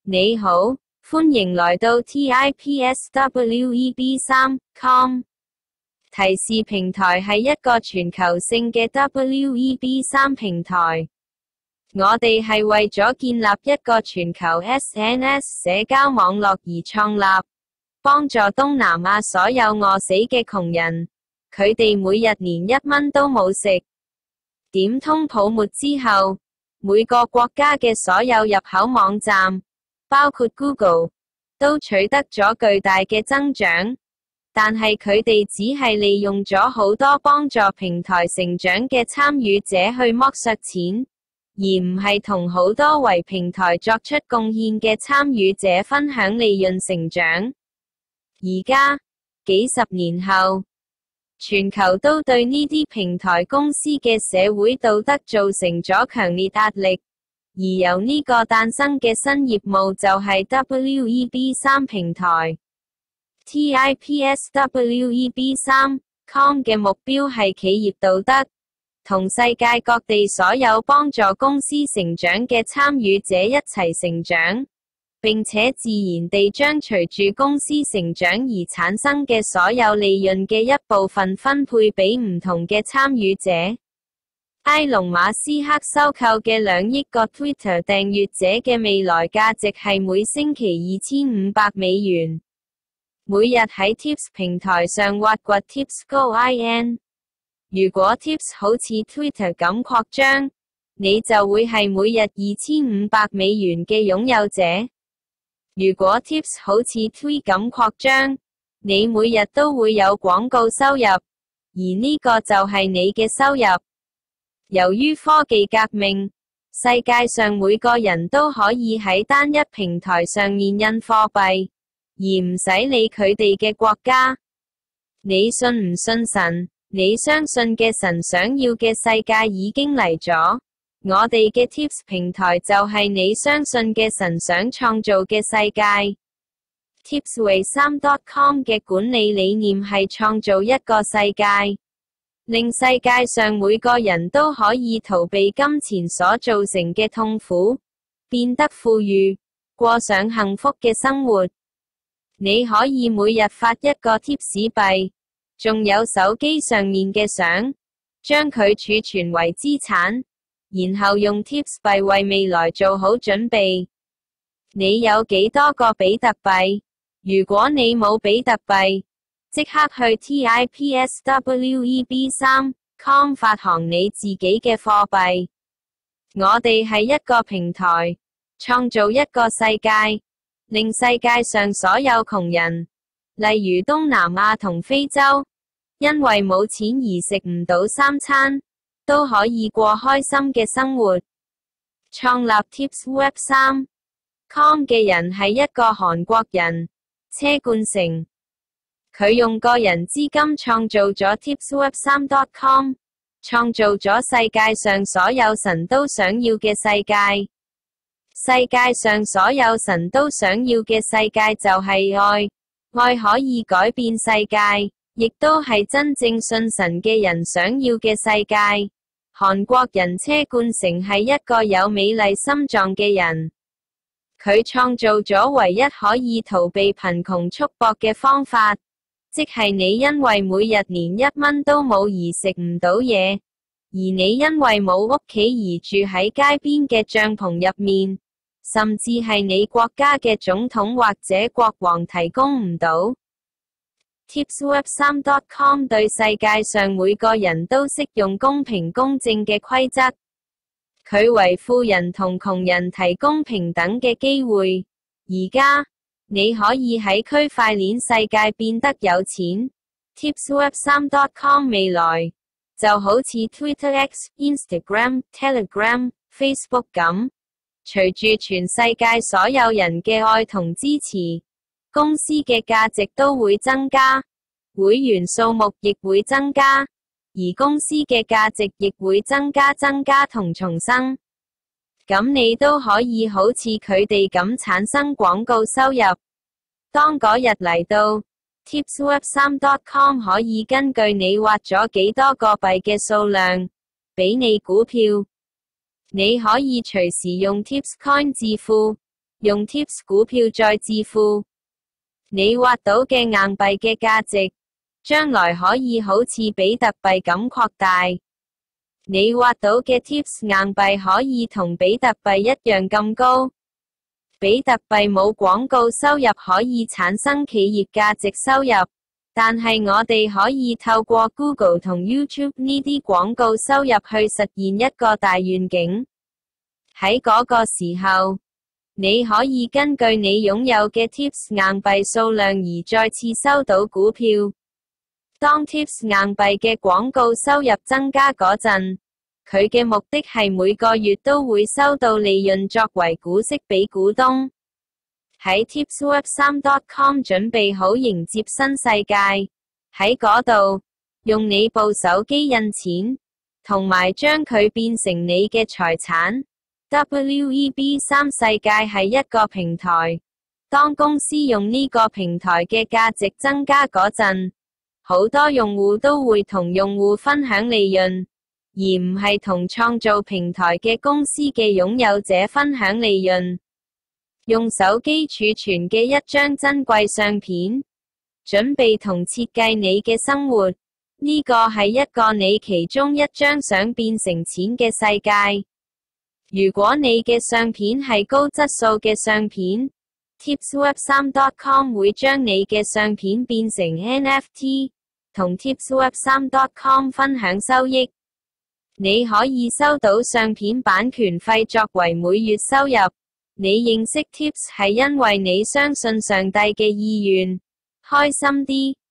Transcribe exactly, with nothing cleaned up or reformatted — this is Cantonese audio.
你好，歡迎來到 tipsweb 三 com。提示平台係一個全球性嘅 web 三 平台。我哋係為咗建立一個全球 S N S 社交網絡而創立，幫助東南亞所有餓死嘅窮人，佢哋每日連一蚊都冇食。點通泡沫之後，每個國家嘅所有入口網站，包括 Google， 都取得咗巨大嘅增長，但係佢哋只係利用咗好多幫助平台成長嘅參與者去剝削錢，而唔係同好多為平台作出貢獻嘅參與者分享利潤成長。而家，幾十年後，全球都對呢啲平台公司嘅社會道德造成咗強烈壓力。而由呢個誕生嘅新業務就係 web 三 平台。tipsweb 三 com 嘅目標係企業道德，同世界各地所有幫助公司成長嘅參與者一齊成長，並且自然地將隨住公司成長而產生嘅所有利潤嘅一部分分配俾唔同嘅參與者。埃隆馬斯克收購嘅兩億個 Twitter 訂閱者嘅未來價值係每星期二千五百美元。每日喺 Tips 平台上挖掘 tipscoin。如果 Tips 好似 Twitter 咁擴張，你就會係每日二千五百美元嘅擁有者。如果 Tips 好似 Tweet 咁擴張，你每日都會有廣告收入，而呢個就係你嘅收入。由於科技革命，世界上每個人都可以喺單一平台上面印貨幣，而唔使理佢哋嘅國家。你信唔信神？你相信嘅神想要嘅世界已經嚟咗。我哋嘅 Tips 平台就係你相信嘅神想創造嘅世界。tipsweb 三 dot com 嘅管理理念係創造一個世界，令世界上每個人都可以逃避金錢所造成嘅痛苦，變得富裕，過上幸福嘅生活。你可以每日發一個 tips 幣，仲有手機上面嘅相，將佢儲存為資產，然後用 tips 幣為未來做好準備。你有幾多個比特幣？如果你冇比特幣，即刻去 tipsweb 三 com 發行你自己嘅貨幣。我哋係一個平台，創造一個世界，令世界上所有窮人，例如東南亞同非洲，因為冇錢而食唔到三餐，都可以過開心嘅生活。創立 tipsweb 三 com 嘅人係一個韓國人，車冠成。佢用個人資金創造咗 tipsweb 三 dot com， 創造咗世界上所有神都想要嘅世界。世界上所有神都想要嘅世界就係愛，愛可以改變世界，亦都係真正信神嘅人想要嘅世界。韓國人車冠成係一個有美麗心臟嘅人，佢創造咗唯一可以逃避貧窮束縛嘅方法。即係你因為每日連一蚊都冇而食唔到嘢，而你因為冇屋企而住喺街邊嘅帳篷入面，甚至係你國家嘅總統或者國王提供唔到。tipsweb 三 dot com 對世界上每個人都適用公平公正嘅規則，佢為富人同窮人提供平等嘅機會。而家你可以喺區塊鏈世界變得有錢。tipsweb 三 dot com 未來就好似 Twitter、X、Instagram、Telegram、Facebook 咁，隨住全世界所有人嘅愛同支持，公司嘅價值都會增加，會員數目亦會增加，而公司嘅價值亦會增加增加同重生。咁你都可以好似佢哋咁產生廣告收入。當嗰日嚟到， tipsweb 三 dot com 可以根據你挖咗幾多個幣嘅數量，俾你股票。你可以隨時用 tipscoin 致富， 用 Tips 股票再致富。你挖到嘅硬幣嘅價值，將來可以好似比特幣咁擴大。你挖到嘅 Tips 硬幣可以同比特幣一樣咁高。比特幣冇廣告收入可以產生企業價值收入，但係我哋可以透過 Google 同 YouTube 呢啲廣告收入去實現一個大願景。喺嗰個時候，你可以根據你擁有嘅 Tips 硬幣數量而再次收到股票。當 Tips 硬幣嘅廣告收入增加嗰陣，佢嘅目的係每個月都會收到利潤作為股息俾股東。喺 tipsweb 三 dot com 準備好迎接新世界，喺嗰度用你部手機印錢，同埋將佢變成你嘅財產。W E B 三 世界係一個平台，當公司用呢個平台嘅價值增加嗰陣，好多用戶都會同用戶分享利潤，而唔係同創造平台嘅公司嘅擁有者分享利潤。用手機儲存嘅一張珍貴相片，準備同設計你嘅生活，呢個係一個你其中一張相變成錢嘅世界。如果你嘅相片係高質素嘅相片， tipsweb 三 dot com 會將你嘅相片變成 N F T， 同 tipsweb 三 dot com 分享收益。你可以收到相片版權費作為每月收入。你認識 Tips 係因為你相信上帝嘅意願。開心啲。